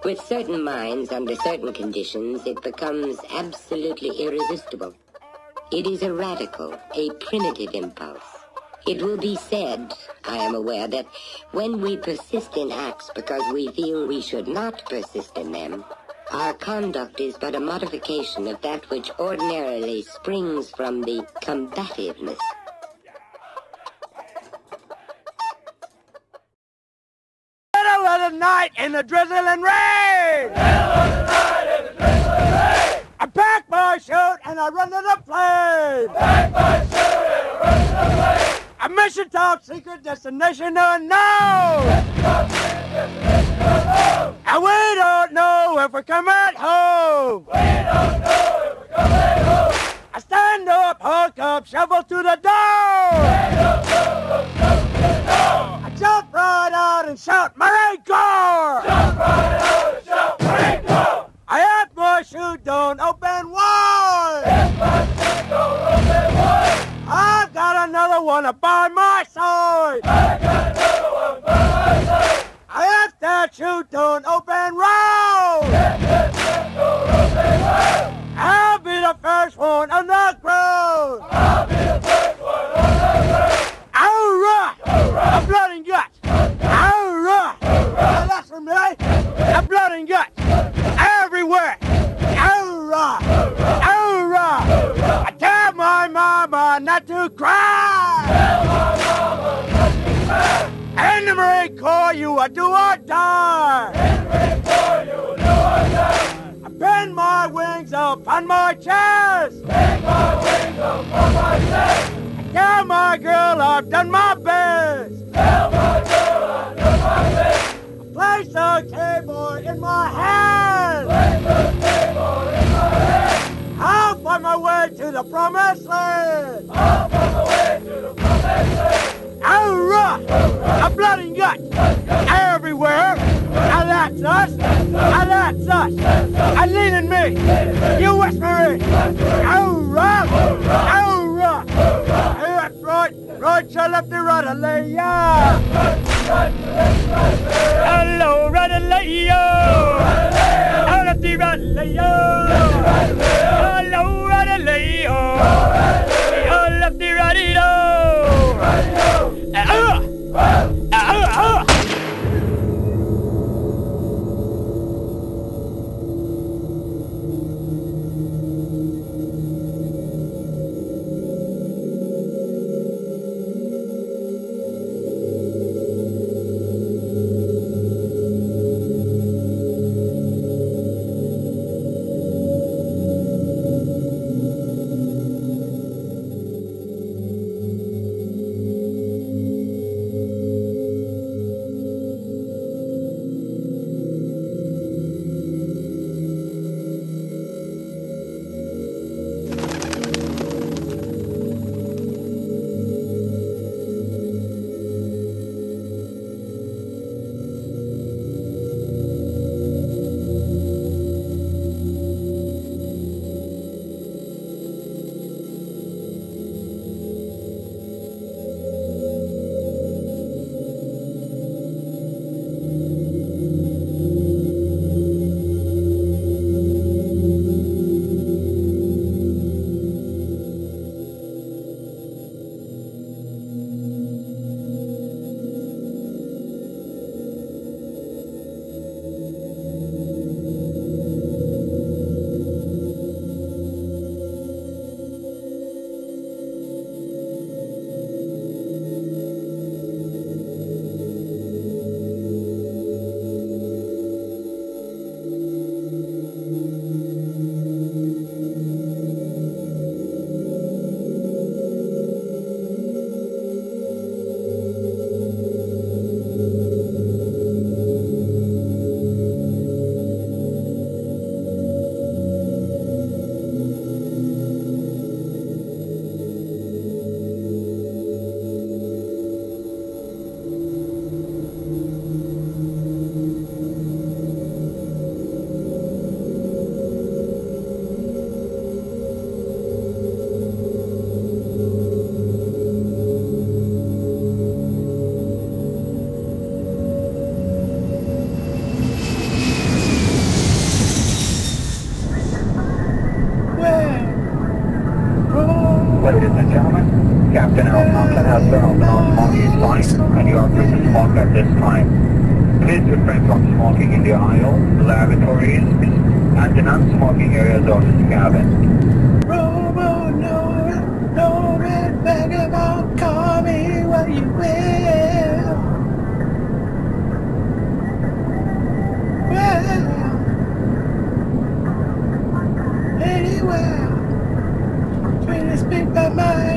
With certain minds, under certain conditions, it becomes absolutely irresistible. It is a radical, a primitive impulse. It will be said, I am aware, that when we persist in acts because we feel we should not persist in them, our conduct is but a modification of that which ordinarily springs from the combativeness. Middle of the night in the drizzling rain! I pack my chute and I run to the plane! A mission talk, secret destination unknown! And we don't know if we're coming home! I stand up, hook up, shovel to the door! I jump right out and shout, Marine Corps! I have my chute, don't open wide! I've got another one by my side! I have that chute, don't open road! I'll be the first one on the ground! Alright! A blood and guts! Alright! That's for me! A blood and guts! Everywhere! Alright! Alright! I tell my mama not to cry! In the Marine Corps, you are do or die! I bend my wings up on my chest! I tell my girl I've done my best! I place a keyboard in my hand! I'll find my way to the promised land! Alright! A blood and guts! Everywhere! And that's us! And that's us! And leading me! You West Marine! Alright! Alright! Left, right! Right to left and right and lay ya! Hello, right and lay yo! Left and right and lay yo! Hello, right and lay yo! Left and right and yo! Captain Alfonso has been open on smoking sign, and you are free to smoke at this time. Please refrain from smoking in the aisle, the lavatories, and the non-smoking areas of this cabin. Robo, no red vagabond, call me what you will. Well, anywhere, trying to speak my mind.